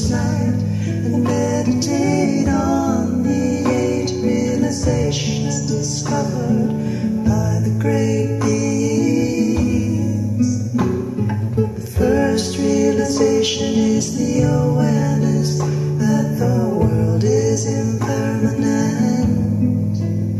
sight and meditate on the 8 realizations discovered by the great beings. The first realization is the awareness that the world is impermanent.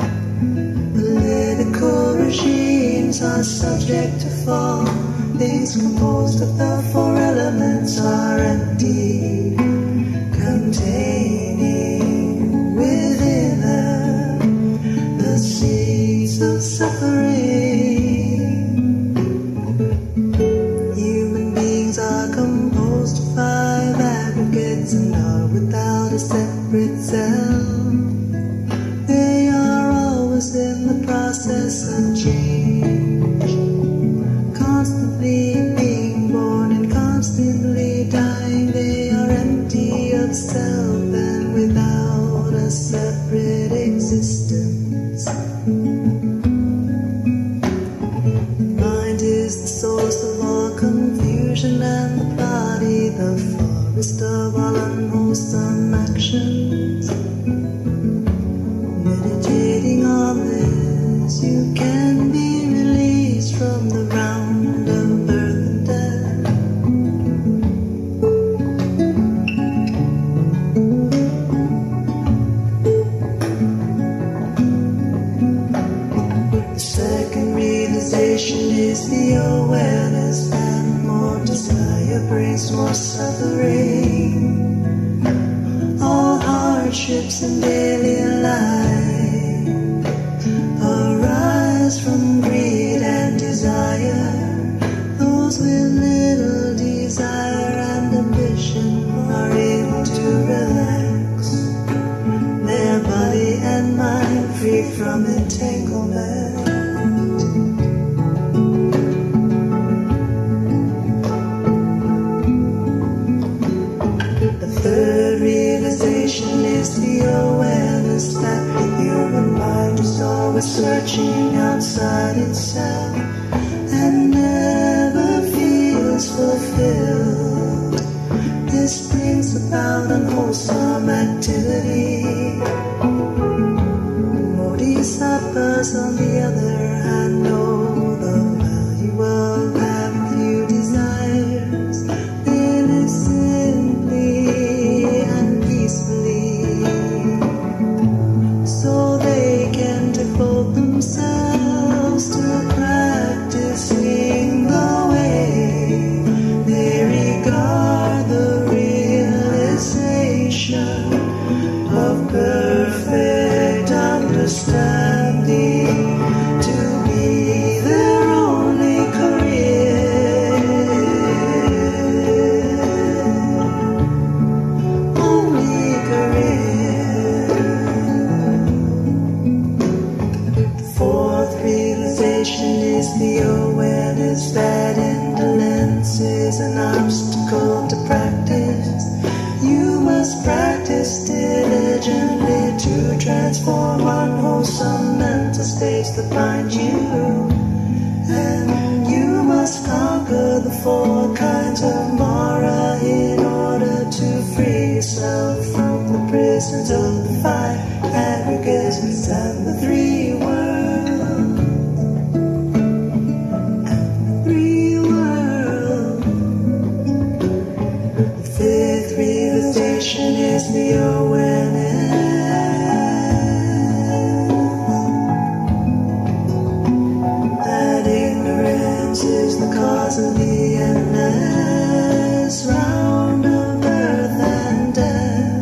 Political regimes are subject to fall. Things composed of the 4 elements are empty, containing within them the seeds of suffering. Human beings are composed of 5 aggregates and are without a separate self. They are always in the process of change, constantly being born and constantly dying. They are empty of self and without a separate existence. The mind is the source of all confusion, and the body the forest of all unwholesome actions. Meditating on this, you can be released from the round of birth and death. The second realization is the awareness that more desire brings more suffering. All hardships in daily life arise from greed and desire. Those with little desire and ambition are able to relax their body and mind, free from entanglement. The third realization is the awareness that the human mind is always searching outside itself and never feels fulfilled. This brings about unwholesome activity. Bodhisattvas, on the other hand, know the value of having few desires. They live simply and peacefully, so they can devote themselves to practicing the way. They regard the realization of perfect understanding to be their only career. Only career. The fourth realization is the awareness that indolence is an obstacle to practice. You must practice diligently to transform unwholesome mental states that bind you. And you must conquer the 4 kinds of Mara in order to free yourself from the prisons of the 5 aggregates and the 3 worlds. And the 3 worlds. The fifth realization is the awareness that ignorance is the cause of the endless round of birth and death.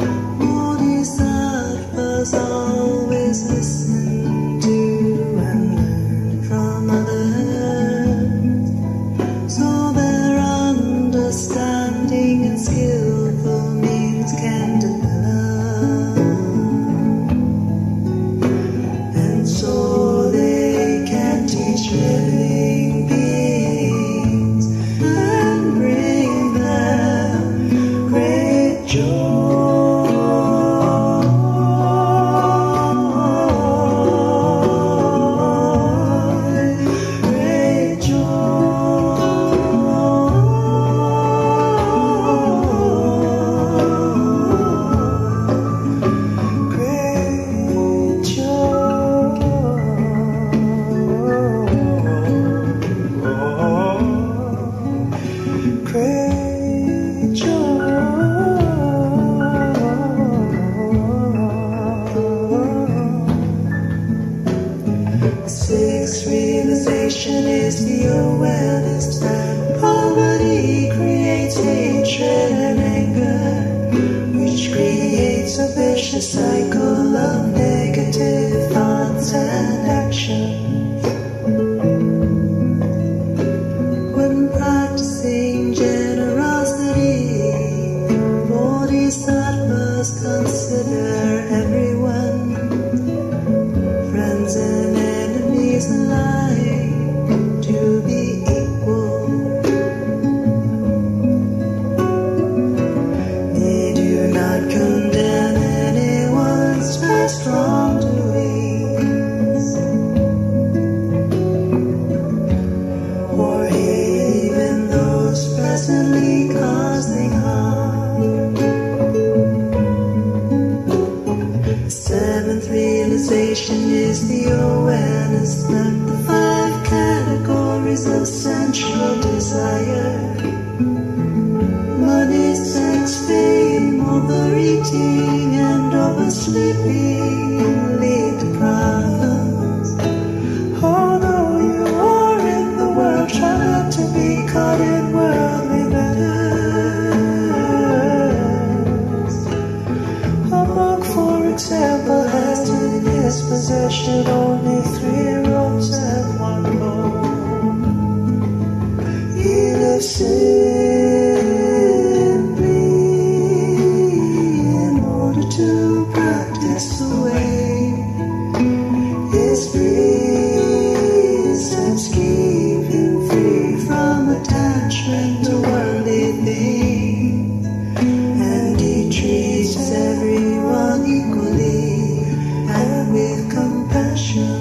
Bodhisattvas always listen to and learn from others, so their understanding and skillful means can develop, and so they can teach living beings natural desire. Money, sex, fame, overeating and oversleeping lead to problems. Although you are in the world, try not to be caught in worldly matters. A monk, for example, has in his possession only 3 robes and 1 bowl. He lives simply in order to practice the way. His precepts keep him free from attachment to worldly things, and he treats everyone equally and with compassion.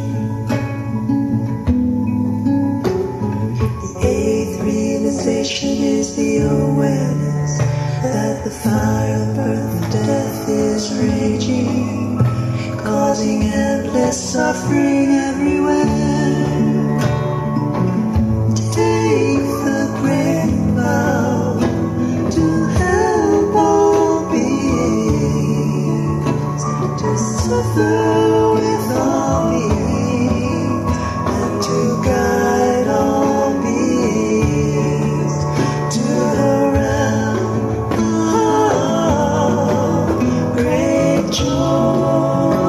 The 8th realization is the awareness that the fire of birth and death is raging, causing endless suffering everywhere. Take the great vow to help all beings, to suffer with all beings, and to guide all beings to the realm of great joy.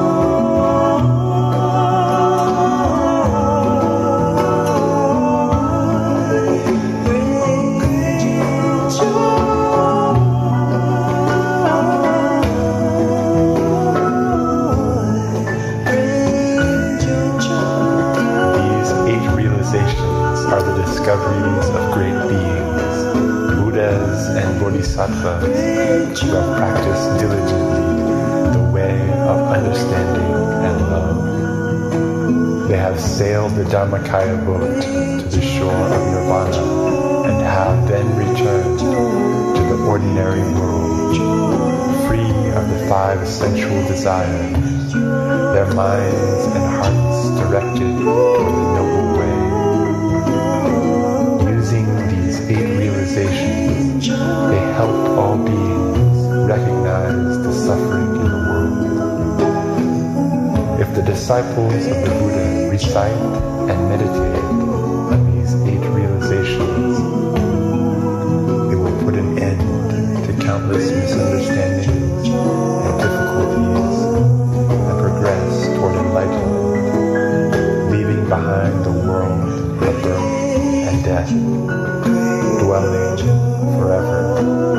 Discoveries of great beings, Buddhas and Bodhisattvas, who have practiced diligently the way of understanding and love. They have sailed the Dharmakaya boat to the shore of Nirvana and have then returned to the ordinary world, free of the 5 sensual desires, their minds and hearts directed toward the noble way. These 8 realizations, they help all beings recognize the suffering in the world. If the disciples of the Buddha recite and meditate on these 8 realizations, they will put an end to countless misunderstandings and difficulties and progress toward enlightenment, leaving behind the world of birth and death, dwelling forever